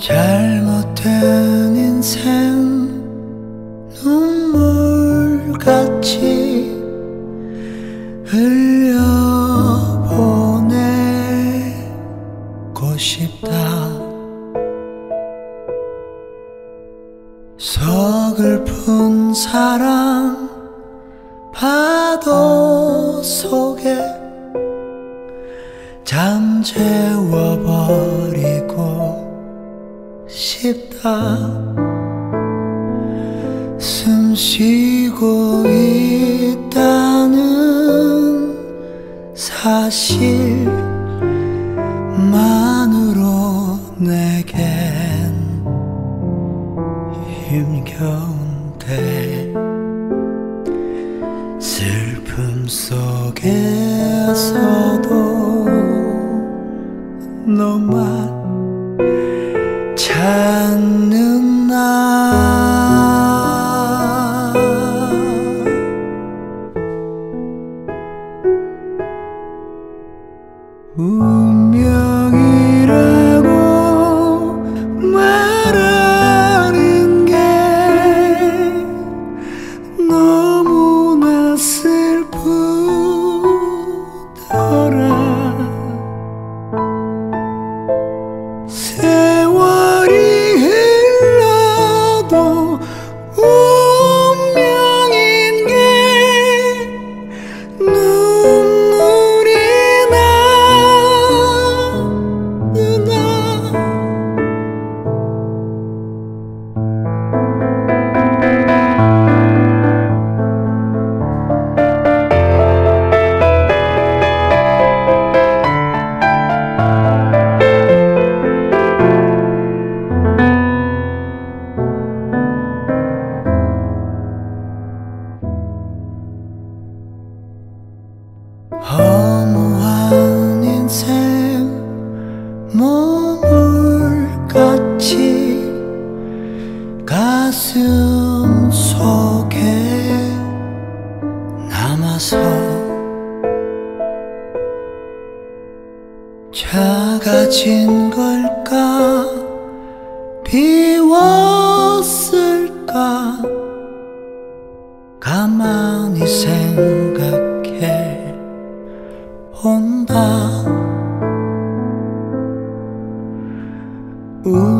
잘못된 인생 눈물같이 흘려보내고 싶다. 서글픈 사랑 파도 속에 잠재워버리고 싶다. 숨 쉬고 있다는 사실만으로 내겐 힘겨운데 슬픔 속에서도 너만 찾는 나. 운명이라고 말하는 게 너무나 슬프더라. 세월이 흘러도 운명인 게 눈물이 나는구나. 허무한 인생 모물같이 가슴 속에 남아서 작아진 걸까 비웠을까 가만히 생각해 본다.